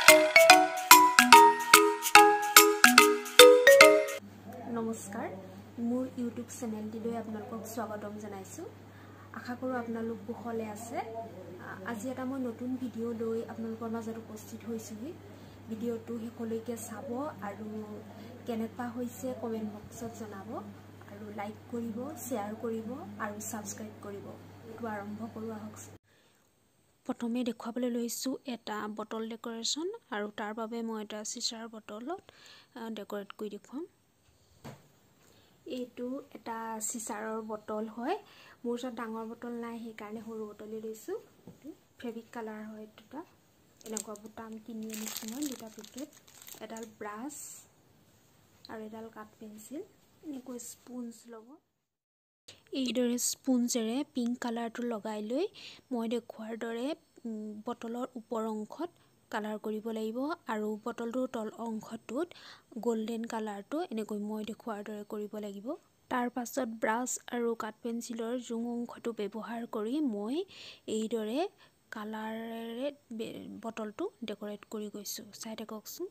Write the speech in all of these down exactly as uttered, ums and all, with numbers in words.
নমস্কাৰ মোৰ ইউটিউব চেনেলটিলৈ আপোনালোকক স্বাগতম জনাইছো আশা কৰো আপোনালোক কুশলে আছে আজি এটা মই নতুন ভিডিও লৈ আপোনালোকৰ মাজত উপস্থিত হৈছো ভিডিওটো হেকলৈকে চাব আৰু কেনেকুৱা হৈছে কমেন্ট বক্সত জনাব আৰু লাইক কৰিব শেয়াৰ কৰিব আৰু সাবস্ক্ৰাইব কৰিব এটো আৰম্ভ কৰো আহক প্ৰথমে দেখাবলৈ লৈছো এটা বটল ডেকোৰেশন আৰু তাৰ বাবে মই এটা চিচাৰ বটলত ডেকোৰেট কৰি দেখুৱাম এটো এটা চিচাৰৰ বটল হয় মোৰ ওচৰত ডাঙৰ বটল নাই সেই কাৰণে সৰু বটলে লৈছো ফেব্ৰিক কালাৰ হয় এটা এনেকুৱা বুটাম কিনি আনিছো মই দুটা পেকেট এডাল ব্ৰাছ আৰু এডাল কাট পেন্সিল এনেকৈ স্পুনছ লব এইদৰে স্পুনজেৰে পিংক কালাৰটো লগাই লৈ মই দেখুৱাৰ দৰে বটলৰ ওপৰ অংশত কালাৰ কৰিব লাগিব আৰু বটলটোৰ তল অংশটোত গোল্ডেন কালাৰটো এনেকৈ মই দেখুৱাৰ দৰে কৰিব লাগিব তাৰ পাছত ব্ৰাছ আৰু কাট পেন্সিলৰ জুং অংশটো ব্যৱহাৰ কৰি মই এইদৰে কালাৰেৰে বটলটো ডেকোৰেট কৰি গৈছো চাই থাককচোন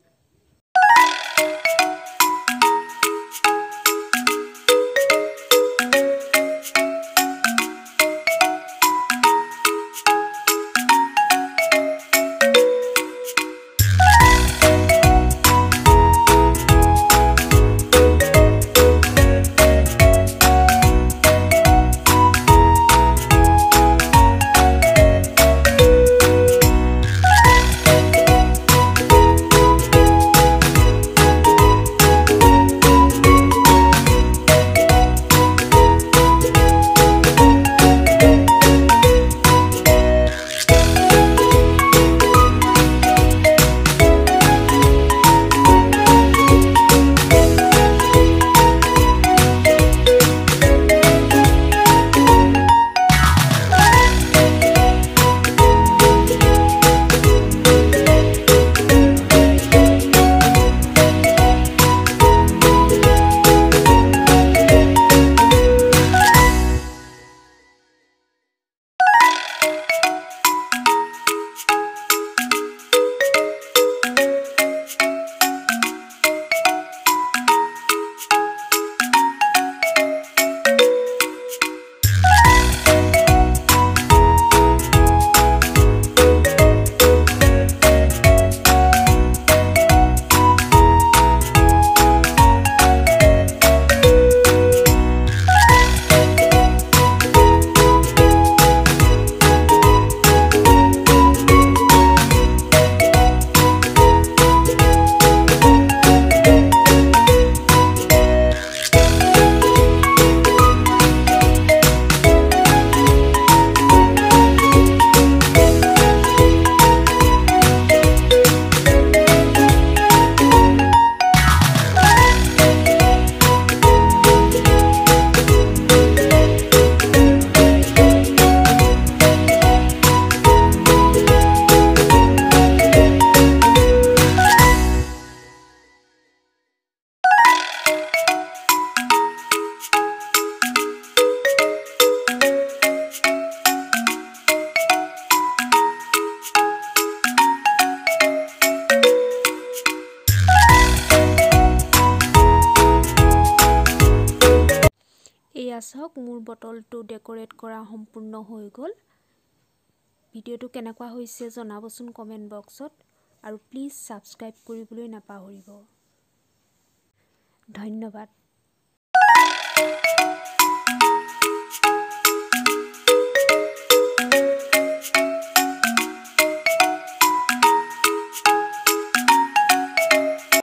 আছক মোৰ বটলটো ডেকোৰেট কৰা সম্পূৰ্ণ হৈ গল ভিডিওটো কেনেকুৱা হৈছে জনাবচোন কমেন্ট বক্সত আৰু প্লিজ সাবস্ক্ৰাইব কৰিবলৈ নাপাহৰিব ধন্যবাদ